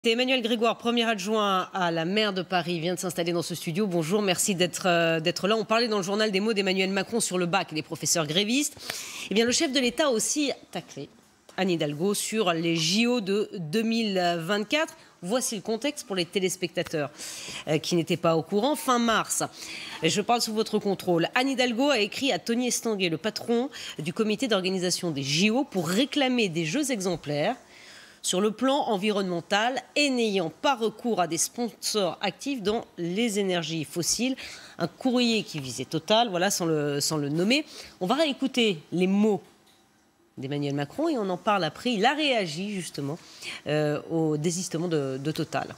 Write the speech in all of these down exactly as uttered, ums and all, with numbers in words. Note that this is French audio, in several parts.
Emmanuel Grégoire, premier adjoint à la maire de Paris, vient de s'installer dans ce studio. Bonjour, merci d'être euh, d'être là. On parlait dans le journal des mots d'Emmanuel Macron sur le bac et les professeurs grévistes. Eh bien, le chef de l'État a aussi taclé Anne Hidalgo sur les J O de deux mille vingt-quatre. Voici le contexte pour les téléspectateurs euh, qui n'étaient pas au courant. Fin mars, je parle sous votre contrôle, Anne Hidalgo a écrit à Tony Estanguet, le patron du comité d'organisation des J O, pour réclamer des jeux exemplaires sur le plan environnemental et n'ayant pas recours à des sponsors actifs dans les énergies fossiles. Un courrier qui visait Total, voilà, sans le, sans le nommer. On va réécouter les mots d'Emmanuel Macron et on en parle après. Il a réagi justement euh, au désistement de, de Total.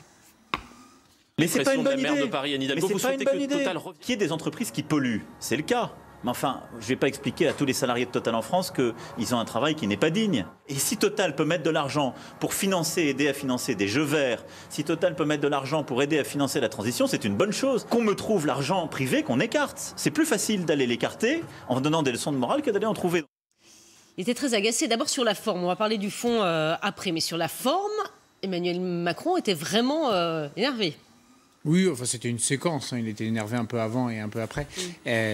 Mais c'est pas une bonne idée. De Paris, Anne Hidalgo, mais c'est pas une bonne idée. Total... Qu'il y ait des entreprises qui polluent, c'est le cas. Mais enfin, je ne vais pas expliquer à tous les salariés de Total en France qu'ils ont un travail qui n'est pas digne. Et si Total peut mettre de l'argent pour financer, aider à financer des jeux verts, si Total peut mettre de l'argent pour aider à financer la transition, c'est une bonne chose. Qu'on me trouve l'argent privé, qu'on écarte. C'est plus facile d'aller l'écarter en donnant des leçons de morale que d'aller en trouver. Il était très agacé. D'abord sur la forme, on va parler du fond euh, après, mais sur la forme, Emmanuel Macron était vraiment euh, énervé. Oui, enfin, c'était une séquence. Hein. Il était énervé un peu avant et un peu après. Mmh.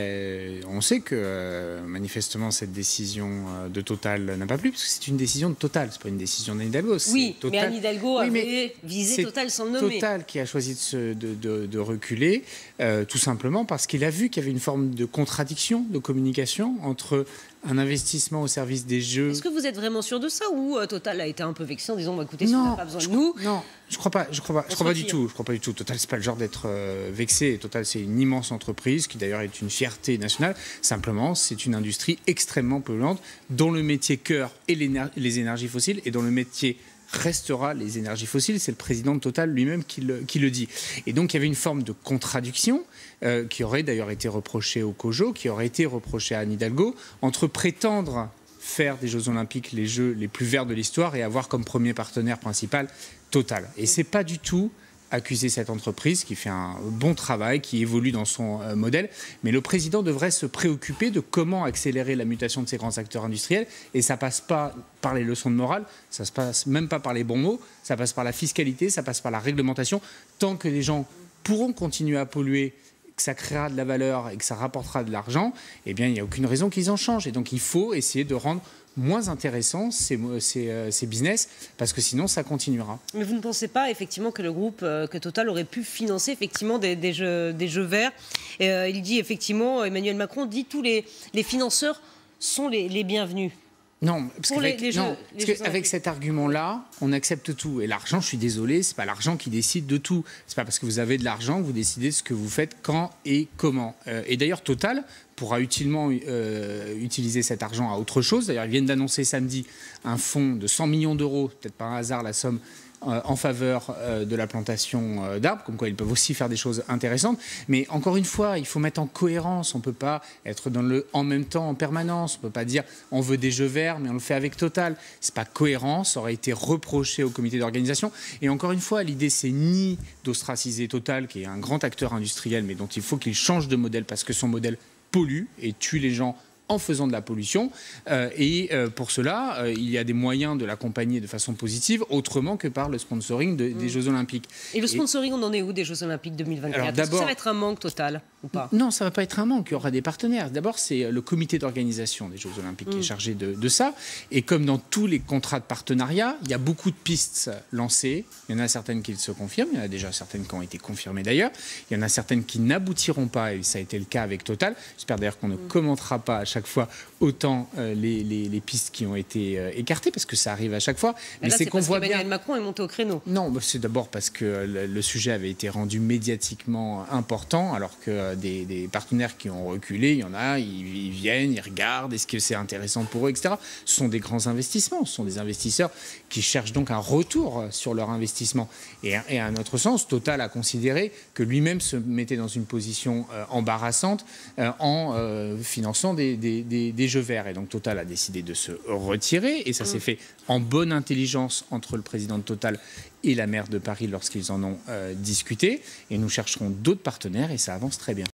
Et on sait que, euh, manifestement, cette décision euh, de Total n'a pas plu, parce que c'est une décision de Total, c'est pas une décision d'Anne Hidalgo. Oui, Total... mais Anne Hidalgo oui, avait visé Total sans le nommer. Total qui a choisi de, se, de, de, de reculer, euh, tout simplement parce qu'il a vu qu'il y avait une forme de contradiction de communication entre un investissement au service des jeux. Est-ce que vous êtes vraiment sûr de ça, ou euh, Total a été un peu vexé en disant bah, écoutez, si on n'a pas besoin de nous. Non, je crois pas, je crois pas, je crois pas du tout. Je crois pas du tout. Total, c'est pas le genre d'être euh, vexé. Total, c'est une immense entreprise qui d'ailleurs est une fierté nationale. Simplement, c'est une industrie extrêmement polluante dont le métier cœur est les énergies fossiles et dont le métier restera les énergies fossiles. C'est le président de Total lui-même qui le, qui le dit. Et donc, il y avait une forme de contradiction euh, qui aurait d'ailleurs été reprochée au COJO, qui aurait été reprochée à Anne Hidalgo, entre prétendre faire des Jeux Olympiques les Jeux les plus verts de l'histoire et avoir comme premier partenaire principal Total. Et c'est pas du tout accuser cette entreprise qui fait un bon travail, qui évolue dans son euh, modèle. Mais le président devrait se préoccuper de comment accélérer la mutation de ces grands acteurs industriels. Et ça passe pas par les leçons de morale, ça se passe même pas par les bons mots, ça passe par la fiscalité, ça passe par la réglementation. Tant que les gens pourront continuer à polluer, que ça créera de la valeur et que ça rapportera de l'argent, eh bien, il n'y a aucune raison qu'ils en changent. Et donc, il faut essayer de rendre moins intéressant ces, ces, ces business, parce que sinon ça continuera. Mais vous ne pensez pas effectivement que le groupe, euh, que Total aurait pu financer effectivement des, des, jeux, des jeux verts et, euh, il dit effectivement, Emmanuel Macron dit tous les, les financeurs sont les, les bienvenus. Non, parce qu'avec avec cet argument-là, on accepte tout. Et l'argent, je suis désolé, c'est pas l'argent qui décide de tout. C'est pas parce que vous avez de l'argent que vous décidez de ce que vous faites, quand et comment. Euh, et d'ailleurs, Total pourra utilement euh, utiliser cet argent à autre chose. D'ailleurs, ils viennent d'annoncer samedi un fonds de cent millions d'euros, peut-être par hasard la somme, euh, en faveur euh, de la plantation euh, d'arbres, comme quoi ils peuvent aussi faire des choses intéressantes. Mais encore une fois, il faut mettre en cohérence. On ne peut pas être dans le en même temps en permanence. On ne peut pas dire on veut des jeux verts, mais on le fait avec Total. Ce n'est pas cohérent. Ça aurait été reproché au comité d'organisation. Et encore une fois, l'idée, c'est ni d'ostraciser Total, qui est un grand acteur industriel, mais dont il faut qu'il change de modèle parce que son modèle pollue et tue les gens en faisant de la pollution. Euh, et euh, pour cela, euh, il y a des moyens de l'accompagner de façon positive, autrement que par le sponsoring de, mmh. des Jeux Olympiques. Et le sponsoring, et... on en est où des Jeux Olympiques deux mille vingt-quatre? Est-ce que ça va être un manque total ou pas? Non, ça ne va pas être un manque. Il y aura des partenaires. D'abord, c'est le comité d'organisation des Jeux Olympiques mmh. qui est chargé de, de ça. Et comme dans tous les contrats de partenariat, il y a beaucoup de pistes lancées. Il y en a certaines qui se confirment. Il y en a déjà certaines qui ont été confirmées d'ailleurs. Il y en a certaines qui n'aboutiront pas. Et ça a été le cas avec Total. J'espère d'ailleurs qu'on ne mmh. commentera pas à chaque fois autant euh, les, les, les pistes qui ont été euh, écartées, parce que ça arrive à chaque fois. Mais c'est qu'on voit bien. Emmanuel Macron est monté au créneau. Non, bah, c'est d'abord parce que le, le sujet avait été rendu médiatiquement important, alors que euh, des, des partenaires qui ont reculé, il y en a, ils, ils viennent, ils regardent, est-ce que c'est intéressant pour eux, et cetera. Ce sont des grands investissements, ce sont des investisseurs qui cherchent donc un retour sur leur investissement. Et, et à un autre sens, Total a considéré que lui-même se mettait dans une position euh, embarrassante euh, en euh, finançant des, des, des, des jeux verts. Et donc Total a décidé de se retirer. Et ça mmh. s'est fait en bonne intelligence entre le président de Total et la maire de Paris lorsqu'ils en ont euh, discuté. Et nous chercherons d'autres partenaires et ça avance très bien.